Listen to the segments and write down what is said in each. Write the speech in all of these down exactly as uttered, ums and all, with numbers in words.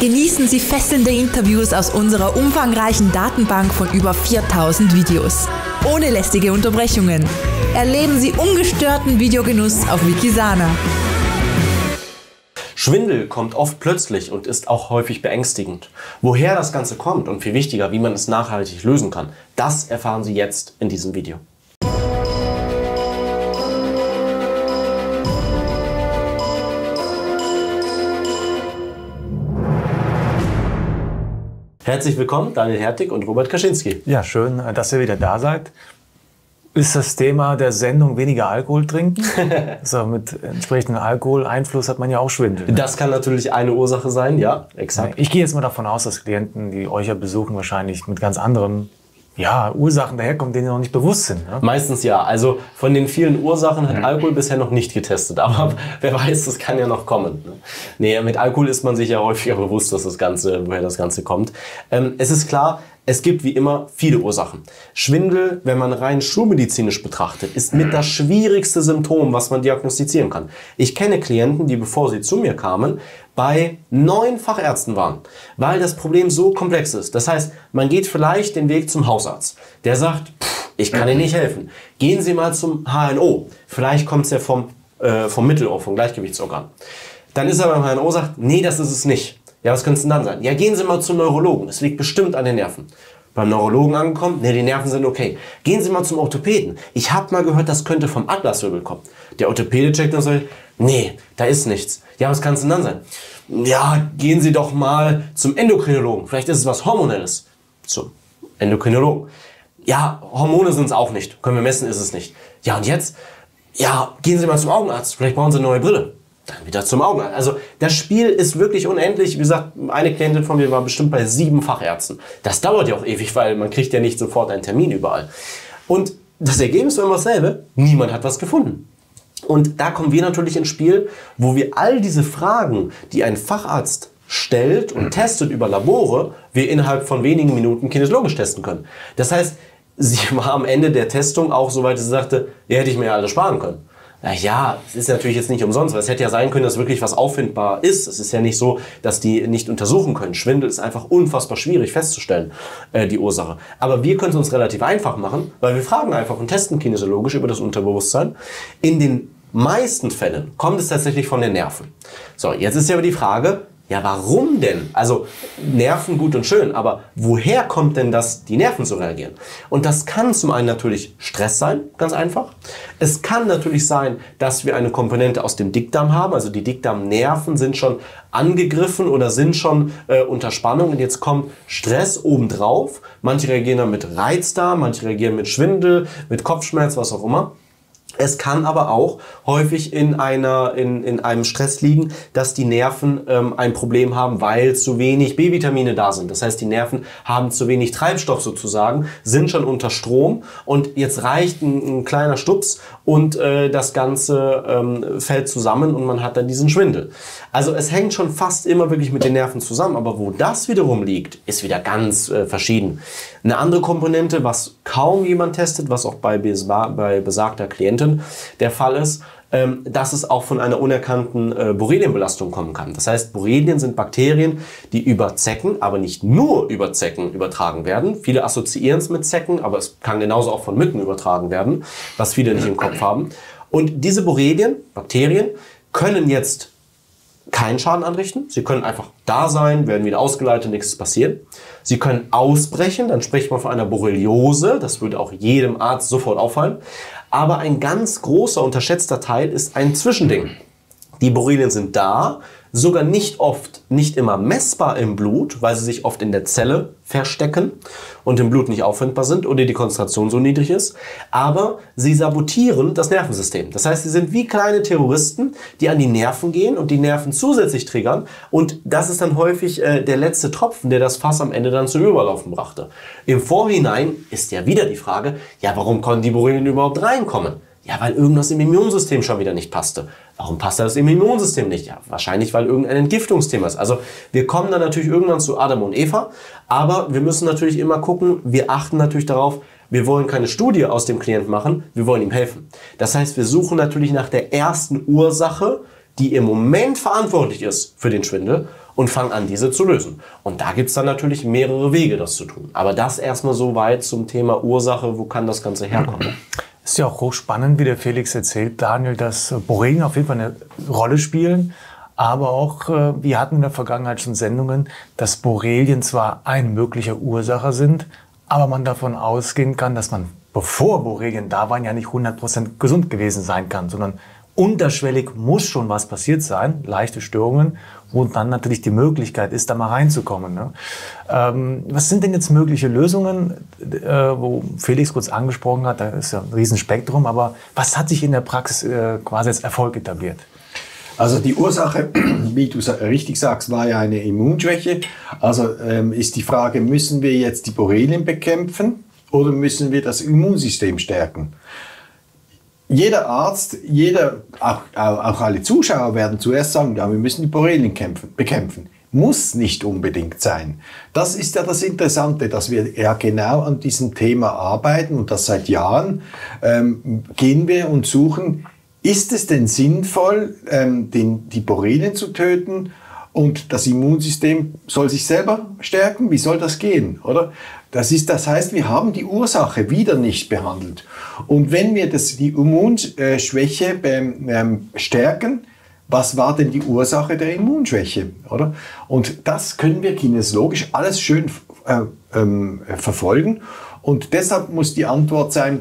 Genießen Sie fesselnde Interviews aus unserer umfangreichen Datenbank von über viertausend Videos. Ohne lästige Unterbrechungen. Erleben Sie ungestörten Videogenuss auf Wikisana. Schwindel kommt oft plötzlich und ist auch häufig beängstigend. Woher das Ganze kommt und viel wichtiger, wie man es nachhaltig lösen kann, das erfahren Sie jetzt in diesem Video. Herzlich willkommen, Daniel Hertig und Robert Kaczynski. Ja, schön, dass ihr wieder da seid. Ist das Thema der Sendung weniger Alkohol trinken? Also mit entsprechendem Alkoholeinfluss hat man ja auch Schwindel. Ne? Das kann natürlich eine Ursache sein, ja, exakt. Ich gehe jetzt mal davon aus, dass Klienten, die euch ja besuchen, wahrscheinlich mit ganz anderen ja, Ursachen daherkommen, denen noch nicht bewusst sind. Ne? Meistens ja. Also von den vielen Ursachen hat Alkohol bisher noch nicht getestet. Aber wer weiß, das kann ja noch kommen. Ne? Nee, mit Alkohol ist man sich ja häufiger bewusst, dass das Ganze, woher das Ganze kommt. Ähm, es ist klar, es gibt wie immer viele Ursachen. Schwindel, wenn man rein schulmedizinisch betrachtet, ist mit das schwierigste Symptom, was man diagnostizieren kann. Ich kenne Klienten, die bevor sie zu mir kamen, bei neun Fachärzten waren, weil das Problem so komplex ist. Das heißt, man geht vielleicht den Weg zum Hausarzt. Der sagt, pff, ich kann Ihnen nicht helfen. Gehen Sie mal zum H N O. Vielleicht kommt es ja vom, äh, vom Mittelohr, vom Gleichgewichtsorgan. Dann ist er beim H N O, sagt, nee, das ist es nicht. Ja, was könnte es denn dann sein? Ja, gehen Sie mal zum Neurologen. Es liegt bestimmt an den Nerven. Beim Neurologen angekommen, ne, die Nerven sind okay. Gehen Sie mal zum Orthopäden. Ich habe mal gehört, das könnte vom Atlaswirbel kommen. Der Orthopäde checkt und sagt, nee, da ist nichts. Ja, was kann es denn dann sein? Ja, gehen Sie doch mal zum Endokrinologen. Vielleicht ist es was Hormonelles. Zum Endokrinologen. Ja, Hormone sind es auch nicht. Können wir messen, ist es nicht. Ja, und jetzt? Ja, gehen Sie mal zum Augenarzt. Vielleicht brauchen Sie eine neue Brille. Dann wieder zum Augenarzt. Also das Spiel ist wirklich unendlich. Wie gesagt, eine Klientin von mir war bestimmt bei sieben Fachärzten. Das dauert ja auch ewig, weil man kriegt ja nicht sofort einen Termin überall. Und das Ergebnis war immer dasselbe. Niemand hat was gefunden. Und da kommen wir natürlich ins Spiel, wo wir all diese Fragen, die ein Facharzt stellt und testet über Labore, wir innerhalb von wenigen Minuten kinesiologisch testen können. Das heißt, sie war am Ende der Testung auch so weit, dass sie sagte, ja, hätte ich mir ja alles sparen können. Na ja, es ist natürlich jetzt nicht umsonst, weil es hätte ja sein können, dass wirklich was auffindbar ist. Es ist ja nicht so, dass die nicht untersuchen können. Schwindel ist einfach unfassbar schwierig festzustellen, äh, die Ursache. Aber wir können es uns relativ einfach machen, weil wir fragen einfach und testen kinesiologisch über das Unterbewusstsein. In den meisten Fällen kommt es tatsächlich von den Nerven. So, jetzt ist ja aber die Frage, ja, warum denn? Also Nerven gut und schön, aber woher kommt denn das, die Nerven zu reagieren? Und das kann zum einen natürlich Stress sein, ganz einfach. Es kann natürlich sein, dass wir eine Komponente aus dem Dickdarm haben, also die Dickdarmnerven sind schon angegriffen oder sind schon äh, unter Spannung und jetzt kommt Stress obendrauf. Manche reagieren dann mit Reizdarm, manche reagieren mit Schwindel, mit Kopfschmerz, was auch immer. Es kann aber auch häufig in, einer, in, in einem Stress liegen, dass die Nerven ähm, ein Problem haben, weil zu wenig B-Vitamine da sind. Das heißt, die Nerven haben zu wenig Treibstoff sozusagen, sind schon unter Strom und jetzt reicht ein, ein kleiner Stups und äh, das Ganze ähm, fällt zusammen und man hat dann diesen Schwindel. Also es hängt schon fast immer wirklich mit den Nerven zusammen, aber wo das wiederum liegt, ist wieder ganz äh, verschieden. Eine andere Komponente, was kaum jemand testet, was auch bei, bei besagter Klientin der Fall ist, ähm, dass es auch von einer unerkannten äh, Borrelienbelastung kommen kann. Das heißt, Borrelien sind Bakterien, die über Zecken, aber nicht nur über Zecken übertragen werden. Viele assoziieren es mit Zecken, aber es kann genauso auch von Mücken übertragen werden, was viele nicht im Kopf haben. Und diese Borrelien, Bakterien, können jetzt keinen Schaden anrichten. Sie können einfach da sein, werden wieder ausgeleitet, nichts ist passiert. Sie können ausbrechen, dann spricht man von einer Borreliose. Das würde auch jedem Arzt sofort auffallen. Aber ein ganz großer, unterschätzter Teil ist ein Zwischending. Die Borrelien sind da, sogar nicht oft, nicht immer messbar im Blut, weil sie sich oft in der Zelle verstecken und im Blut nicht auffindbar sind oder die Konzentration so niedrig ist. Aber sie sabotieren das Nervensystem. Das heißt, sie sind wie kleine Terroristen, die an die Nerven gehen und die Nerven zusätzlich triggern. Und das ist dann häufig äh, der letzte Tropfen, der das Fass am Ende dann zum Überlaufen brachte. Im Vorhinein ist ja wieder die Frage, ja, warum konnten die Borrelien überhaupt reinkommen? Ja, weil irgendwas im Immunsystem schon wieder nicht passte. Warum passt das im Immunsystem nicht? Ja, wahrscheinlich, weil irgendein Entgiftungsthema ist. Also wir kommen dann natürlich irgendwann zu Adam und Eva, aber wir müssen natürlich immer gucken, wir achten natürlich darauf, wir wollen keine Studie aus dem Klient machen, wir wollen ihm helfen. Das heißt, wir suchen natürlich nach der ersten Ursache, die im Moment verantwortlich ist für den Schwindel und fange an, diese zu lösen. Und da gibt es dann natürlich mehrere Wege, das zu tun. Aber das erstmal so weit zum Thema Ursache, wo kann das Ganze herkommen? Ist ja auch hochspannend, wie der Felix erzählt, Daniel, dass Borrelien auf jeden Fall eine Rolle spielen. Aber auch, wir hatten in der Vergangenheit schon Sendungen, dass Borrelien zwar ein möglicher Ursacher sind, aber man davon ausgehen kann, dass man, bevor Borrelien da waren, ja nicht hundert Prozent gesund gewesen sein kann, sondern unterschwellig muss schon was passiert sein, leichte Störungen, wo dann natürlich die Möglichkeit ist, da mal reinzukommen. Ne? Ähm, was sind denn jetzt mögliche Lösungen, äh, wo Felix kurz angesprochen hat, da ist ja ein Riesenspektrum, aber was hat sich in der Praxis äh, quasi als Erfolg etabliert? Also die Ursache, wie du richtig sagst, war ja eine Immunschwäche. Also ähm, ist die Frage, müssen wir jetzt die Borrelien bekämpfen oder müssen wir das Immunsystem stärken? Jeder Arzt, jeder, auch, auch alle Zuschauer werden zuerst sagen, ja, wir müssen die Borrelien kämpfen, bekämpfen. Muss nicht unbedingt sein. Das ist ja das Interessante, dass wir ja genau an diesem Thema arbeiten und das seit Jahren. Ähm, gehen wir und suchen, ist es denn sinnvoll, ähm, den, die Borrelien zu töten und das Immunsystem soll sich selber stärken? Wie soll das gehen, oder? Das ist, das heißt, wir haben die Ursache wieder nicht behandelt. Und wenn wir das, die Immunschwäche ähm, stärken, was war denn die Ursache der Immunschwäche, oder? Und das können wir kinesiologisch alles schön äh, ähm, verfolgen. Und deshalb muss die Antwort sein,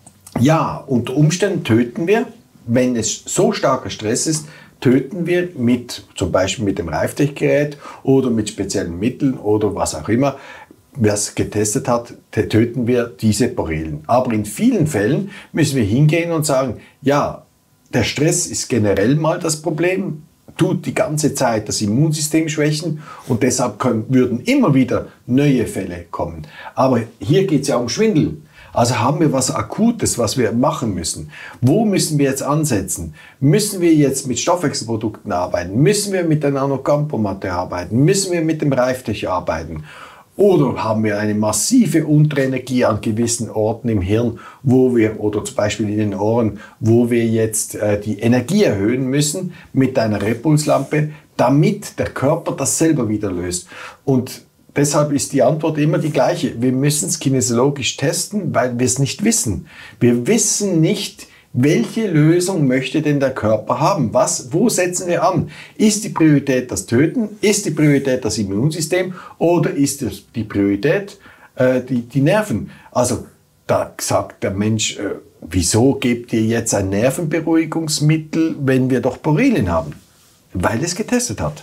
ja, unter Umständen töten wir, wenn es so starker Stress ist, töten wir mit, zum Beispiel mit dem Reiftech-Gerät oder mit speziellen Mitteln oder was auch immer, wer es getestet hat, töten wir diese Borrelien. Aber in vielen Fällen müssen wir hingehen und sagen, ja, der Stress ist generell mal das Problem, tut die ganze Zeit das Immunsystem schwächen und deshalb können, würden immer wieder neue Fälle kommen. Aber hier geht es ja um Schwindel. Also haben wir was Akutes, was wir machen müssen. Wo müssen wir jetzt ansetzen? Müssen wir jetzt mit Stoffwechselprodukten arbeiten? Müssen wir mit der Nanocampomatte arbeiten? Müssen wir mit dem Reiftech arbeiten? Oder haben wir eine massive Unterenergie an gewissen Orten im Hirn, wo wir, oder zum Beispiel in den Ohren, wo wir jetzt äh, die Energie erhöhen müssen mit einer Repulslampe, damit der Körper das selber wieder löst. Und deshalb ist die Antwort immer die gleiche. Wir müssen es kinesiologisch testen, weil wir es nicht wissen. Wir wissen nicht, welche Lösung möchte denn der Körper haben? Was, wo setzen wir an? Ist die Priorität das Töten? Ist die Priorität das Immunsystem? Oder ist es die Priorität äh, die, die Nerven? Also da sagt der Mensch, äh, wieso gebt ihr jetzt ein Nervenberuhigungsmittel, wenn wir doch Borrelien haben? Weil es getestet hat.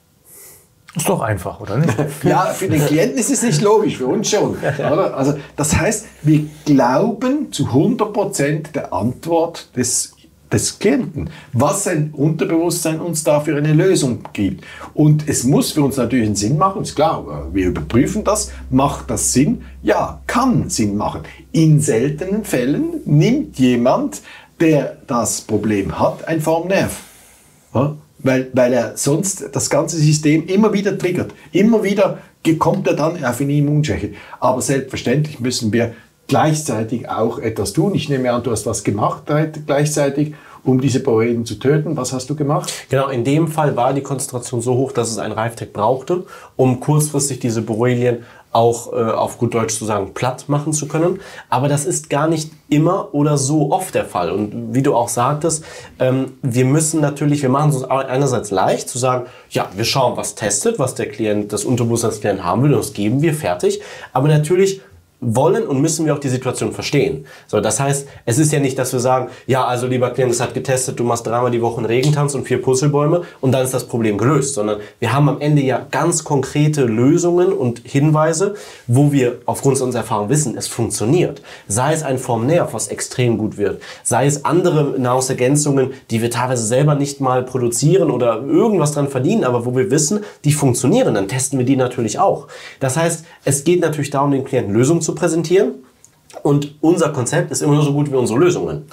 Ist doch einfach, oder nicht? Ja, für den Klienten ist es nicht logisch, für uns schon. Oder? Also, das heißt, wir glauben zu hundert Prozent der Antwort des, des Klienten, was sein Unterbewusstsein uns da für eine Lösung gibt. Und es muss für uns natürlich einen Sinn machen, ist klar, wir überprüfen das, macht das Sinn? Ja, kann Sinn machen. In seltenen Fällen nimmt jemand, der das Problem hat, ein Formnerv. Ja? Weil, weil er sonst das ganze System immer wieder triggert. Immer wieder kommt er dann auf eine Immunschwäche. Aber selbstverständlich müssen wir gleichzeitig auch etwas tun. Ich nehme an, du hast was gemacht gleichzeitig, um diese Borrelien zu töten. Was hast du gemacht? Genau, in dem Fall war die Konzentration so hoch, dass es ein Reiftech brauchte, um kurzfristig diese Borrelien auch äh, auf gut Deutsch zu sagen, platt machen zu können. Aber das ist gar nicht immer oder so oft der Fall. Und wie du auch sagtest, ähm, wir müssen natürlich, wir machen es uns einerseits leicht zu sagen, ja, wir schauen, was testet, was der Klient, das Unterbewusstsein des Klienten haben will, und das geben wir, fertig. Aber natürlich wollen und müssen wir auch die Situation verstehen. So, das heißt, es ist ja nicht, dass wir sagen, ja, also lieber Klient, es hat getestet, du machst dreimal die Woche einen Regentanz und vier Purzelbäume und dann ist das Problem gelöst, sondern wir haben am Ende ja ganz konkrete Lösungen und Hinweise, wo wir aufgrund unserer Erfahrung wissen, es funktioniert. Sei es ein Formnerv, was extrem gut wird, sei es andere Nahrungsergänzungen, die wir teilweise selber nicht mal produzieren oder irgendwas dran verdienen, aber wo wir wissen, die funktionieren, dann testen wir die natürlich auch. Das heißt, es geht natürlich darum, den Klienten Lösungen zu präsentieren, und unser Konzept ist immer nur so gut wie unsere Lösungen.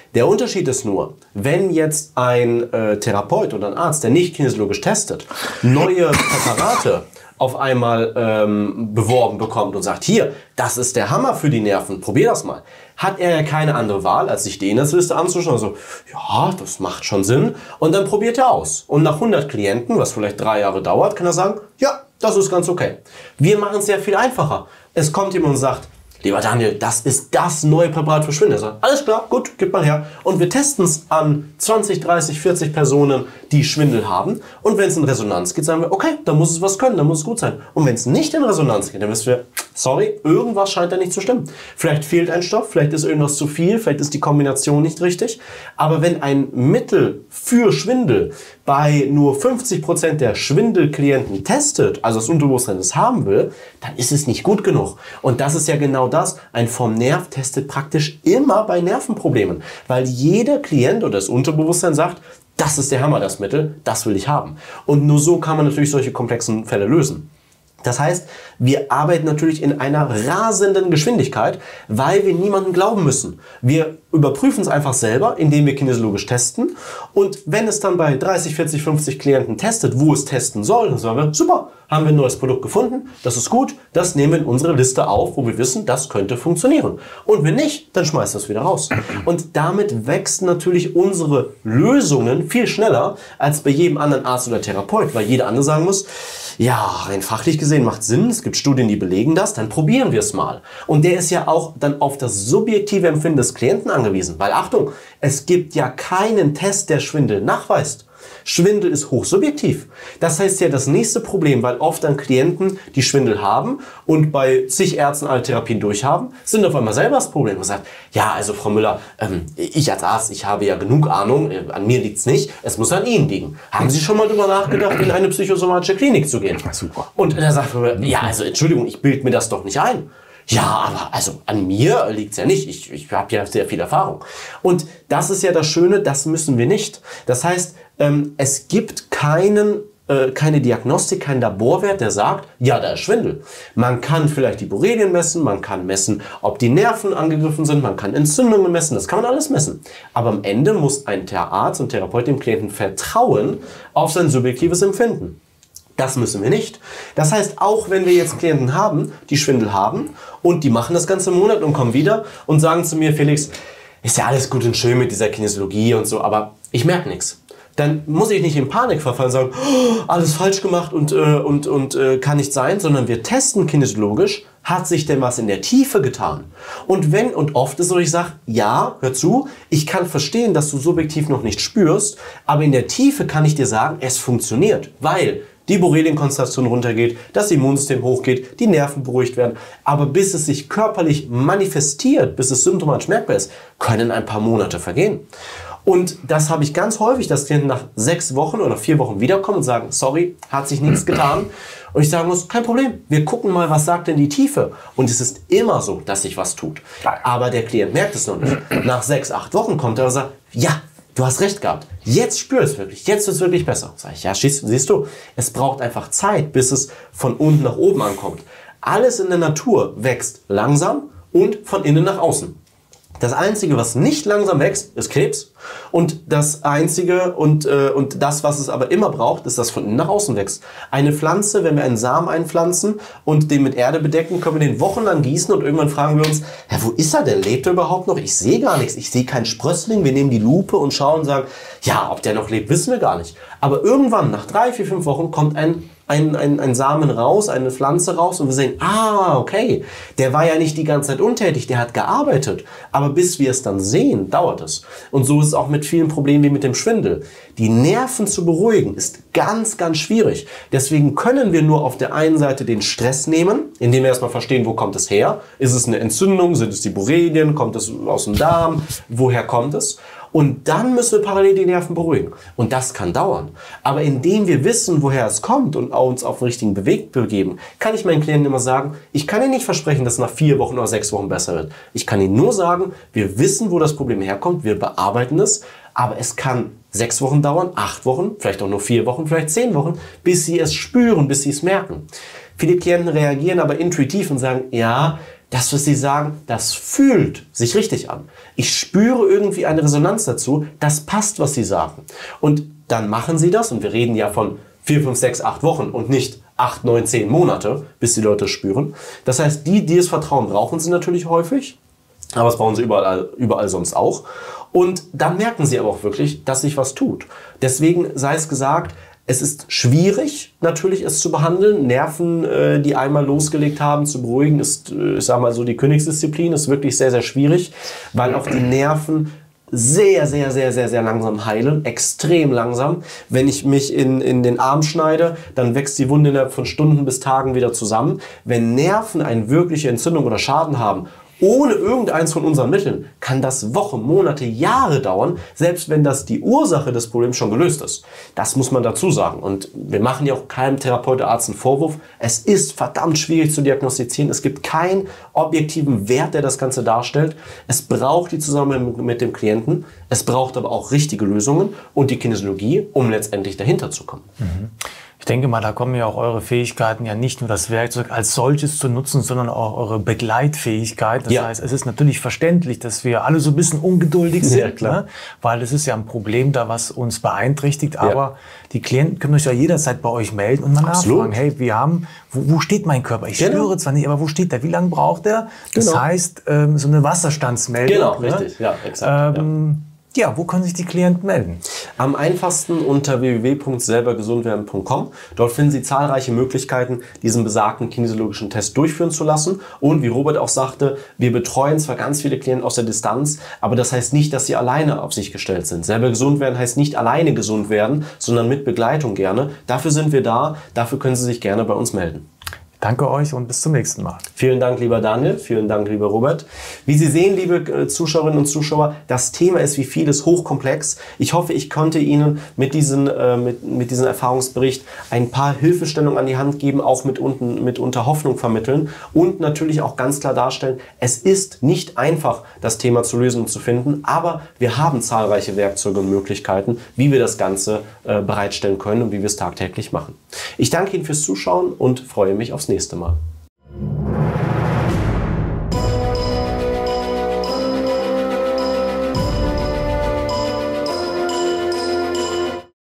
Der Unterschied ist nur, wenn jetzt ein äh, Therapeut oder ein Arzt, der nicht kinesiologisch testet, neue Präparate auf einmal ähm, beworben bekommt und sagt, hier, das ist der Hammer für die Nerven, probier das mal, hat er ja keine andere Wahl, als sich die Inhaltsliste anzuschauen. Also, ja, das macht schon Sinn. Und dann probiert er aus. Und nach hundert Klienten, was vielleicht drei Jahre dauert, kann er sagen, ja, das ist ganz okay. Wir machen es sehr viel einfacher. Es kommt jemand und sagt, lieber Daniel, das ist das neue Präparat für Schwindel. Sagt, alles klar, gut, gib mal her. Und wir testen es an zwanzig, dreißig, vierzig Personen, die Schwindel haben. Und wenn es in Resonanz geht, sagen wir, okay, dann muss es was können, dann muss es gut sein. Und wenn es nicht in Resonanz geht, dann wissen wir, sorry, irgendwas scheint da nicht zu stimmen. Vielleicht fehlt ein Stoff, vielleicht ist irgendwas zu viel, vielleicht ist die Kombination nicht richtig. Aber wenn ein Mittel für Schwindel bei nur fünfzig Prozent der Schwindelklienten testet, also das Unterbewusstsein es haben will, dann ist es nicht gut genug. Und das ist ja genau das. Ein vom Nerv testet praktisch immer bei Nervenproblemen, weil jeder Klient oder das Unterbewusstsein sagt, das ist der Hammer, das Mittel, das will ich haben. Und nur so kann man natürlich solche komplexen Fälle lösen. Das heißt, wir arbeiten natürlich in einer rasenden Geschwindigkeit, weil wir niemandem glauben müssen. Wir überprüfen es einfach selber, indem wir kinesiologisch testen. Und wenn es dann bei dreißig, vierzig, fünfzig Klienten testet, wo es testen soll, dann sagen wir, super, haben wir ein neues Produkt gefunden, das ist gut, das nehmen wir in unsere Liste auf, wo wir wissen, das könnte funktionieren. Und wenn nicht, dann schmeißen wir es wieder raus. Und damit wächst natürlich unsere Lösungen viel schneller als bei jedem anderen Arzt oder Therapeut, weil jeder andere sagen muss, ja, rein fachlich gesehen macht Sinn, es gibt Studien, die belegen das, dann probieren wir es mal. Und der ist ja auch dann auf das subjektive Empfinden des Klienten angewiesen, weil Achtung, es gibt ja keinen Test, der Schwindel nachweist. Schwindel ist hochsubjektiv. Das heißt ja das nächste Problem, weil oft dann Klienten, die Schwindel haben und bei zig Ärzten alle Therapien durchhaben, sind auf einmal selber das Problem. Man sagt, ja, also Frau Müller, ähm, ich als Arzt, ich habe ja genug Ahnung, äh, an mir liegt's nicht, es muss an Ihnen liegen. Haben Sie schon mal darüber nachgedacht, in eine psychosomatische Klinik zu gehen? Super. Und er sagt, ja, also Entschuldigung, ich bilde mir das doch nicht ein. Ja, aber also an mir liegt's ja nicht. Ich, ich habe ja sehr viel Erfahrung. Und das ist ja das Schöne, das müssen wir nicht. Das heißt, ähm, es gibt keinen, äh, keine Diagnostik, keinen Laborwert, der sagt, ja, da ist Schwindel. Man kann vielleicht die Borrelien messen, man kann messen, ob die Nerven angegriffen sind, man kann Entzündungen messen, das kann man alles messen. Aber am Ende muss ein Arzt und Therapeut dem Klienten vertrauen auf sein subjektives Empfinden. Das müssen wir nicht. Das heißt, auch wenn wir jetzt Klienten haben, die Schwindel haben und die machen das ganze Monat und kommen wieder und sagen zu mir, Felix, ist ja alles gut und schön mit dieser Kinesiologie und so, aber ich merke nichts. Dann muss ich nicht in Panik verfallen und sagen, oh, alles falsch gemacht und, äh, und, und äh, kann nicht sein, sondern wir testen kinesiologisch, hat sich denn was in der Tiefe getan? Und wenn, und oft ist es so, ich sage, ja, hör zu, ich kann verstehen, dass du subjektiv noch nicht spürst, aber in der Tiefe kann ich dir sagen, es funktioniert, weil die Borrelienkonzentration runtergeht, das Immunsystem hochgeht, die Nerven beruhigt werden. Aber bis es sich körperlich manifestiert, bis es symptomatisch merkbar ist, können ein paar Monate vergehen. Und das habe ich ganz häufig, dass Klienten nach sechs Wochen oder vier Wochen wiederkommen und sagen, sorry, hat sich nichts getan. Und ich sagen muss, kein Problem, wir gucken mal, was sagt denn die Tiefe. Und es ist immer so, dass sich was tut. Aber der Klient merkt es noch nicht. Nach sechs, acht Wochen kommt er und sagt, ja, du hast recht gehabt. Jetzt spür es wirklich. Jetzt wird es wirklich besser. Sag ich, ja, siehst du, es braucht einfach Zeit, bis es von unten nach oben ankommt. Alles in der Natur wächst langsam und von innen nach außen. Das Einzige, was nicht langsam wächst, ist Krebs. Und das Einzige und, äh, und das, was es aber immer braucht, ist, dass von innen nach außen wächst. Eine Pflanze, wenn wir einen Samen einpflanzen und den mit Erde bedecken, können wir den wochenlang gießen und irgendwann fragen wir uns, ja, wo ist er denn? Lebt er überhaupt noch? Ich sehe gar nichts. Ich sehe keinen Sprössling. Wir nehmen die Lupe und schauen und sagen, ja, ob der noch lebt, wissen wir gar nicht. Aber irgendwann, nach drei, vier, fünf Wochen, kommt ein Ein, ein, ein Samen raus, eine Pflanze raus und wir sehen, ah, okay, der war ja nicht die ganze Zeit untätig, der hat gearbeitet. Aber bis wir es dann sehen, dauert es. Und so ist es auch mit vielen Problemen wie mit dem Schwindel. Die Nerven zu beruhigen ist ganz, ganz schwierig. Deswegen können wir nur auf der einen Seite den Stress nehmen, indem wir erstmal verstehen, wo kommt es her? Ist es eine Entzündung? Sind es die Borrelien? Kommt es aus dem Darm? Woher kommt es? Und dann müssen wir parallel die Nerven beruhigen. Und das kann dauern. Aber indem wir wissen, woher es kommt und uns auf den richtigen Weg begeben, kann ich meinen Klienten immer sagen, ich kann Ihnen nicht versprechen, dass es nach vier Wochen oder sechs Wochen besser wird. Ich kann Ihnen nur sagen, wir wissen, wo das Problem herkommt, wir bearbeiten es, aber es kann sechs Wochen dauern, acht Wochen, vielleicht auch nur vier Wochen, vielleicht zehn Wochen, bis Sie es spüren, bis Sie es merken. Viele Klienten reagieren aber intuitiv und sagen, ja, das, was Sie sagen, das fühlt sich richtig an. Ich spüre irgendwie eine Resonanz dazu, das passt, was Sie sagen. Und dann machen Sie das, und wir reden ja von vier, fünf, sechs, acht Wochen und nicht acht, neun, zehn Monate, bis die Leute spüren. Das heißt, die, die das Vertrauen brauchen sie natürlich häufig, aber das brauchen sie überall, überall sonst auch. Und dann merken sie aber auch wirklich, dass sich was tut. Deswegen sei es gesagt, es ist schwierig, natürlich es zu behandeln. Nerven, äh, die einmal losgelegt haben, zu beruhigen, ist, äh, ich sag mal so, die Königsdisziplin, ist wirklich sehr, sehr schwierig, weil auch die Nerven sehr, sehr, sehr, sehr, sehr langsam heilen, extrem langsam. Wenn ich mich in, in den Arm schneide, dann wächst die Wunde innerhalb von Stunden bis Tagen wieder zusammen. Wenn Nerven eine wirkliche Entzündung oder Schaden haben, ohne irgendeins von unseren Mitteln, kann das Wochen, Monate, Jahre dauern, selbst wenn das die Ursache des Problems schon gelöst ist. Das muss man dazu sagen. Und wir machen ja auch keinem Therapeut oder Arzt einen Vorwurf. Es ist verdammt schwierig zu diagnostizieren. Es gibt keinen objektiven Wert, der das Ganze darstellt. Es braucht die Zusammenarbeit mit dem Klienten. Es braucht aber auch richtige Lösungen und die Kinesiologie, um letztendlich dahinter zu kommen. Mhm. Ich denke mal, da kommen ja auch eure Fähigkeiten, ja nicht nur das Werkzeug als solches zu nutzen, sondern auch eure Begleitfähigkeit. Das ja. heißt, es ist natürlich verständlich, dass wir alle so ein bisschen ungeduldig sind, ja, klar. Ne? Weil es ist ja ein Problem da, was uns beeinträchtigt. Ja. Aber die Klienten können sich ja jederzeit bei euch melden und mal Absolut. nachfragen, hey, wir haben, wo, wo steht mein Körper? Ich genau. spüre zwar nicht, aber wo steht der? Wie lange braucht der? Das Genau. heißt, ähm, so eine Wasserstandsmeldung. Genau, ne? richtig. Ja, exakt. Ähm, ja. Ja, wo können sich die Klienten melden? Am einfachsten unter w w w punkt selber gesund werden punkt com. Dort finden Sie zahlreiche Möglichkeiten, diesen besagten kinesiologischen Test durchführen zu lassen. Und wie Robert auch sagte, wir betreuen zwar ganz viele Klienten aus der Distanz, aber das heißt nicht, dass sie alleine auf sich gestellt sind. Selber gesund werden heißt nicht alleine gesund werden, sondern mit Begleitung gerne. Dafür sind wir da, dafür können Sie sich gerne bei uns melden. Danke euch und bis zum nächsten Mal. Vielen Dank, lieber Daniel. Vielen Dank, lieber Robert. Wie Sie sehen, liebe Zuschauerinnen und Zuschauer, das Thema ist wie vieles hochkomplex. Ich hoffe, ich konnte Ihnen mit diesem äh, mit, mit diesem Erfahrungsbericht ein paar Hilfestellungen an die Hand geben, auch mit unten, mit unter Hoffnung vermitteln und natürlich auch ganz klar darstellen, es ist nicht einfach, das Thema zu lösen und zu finden, aber wir haben zahlreiche Werkzeuge und Möglichkeiten, wie wir das Ganze äh, bereitstellen können und wie wir es tagtäglich machen. Ich danke Ihnen fürs Zuschauen und freue mich aufs nächste Mal.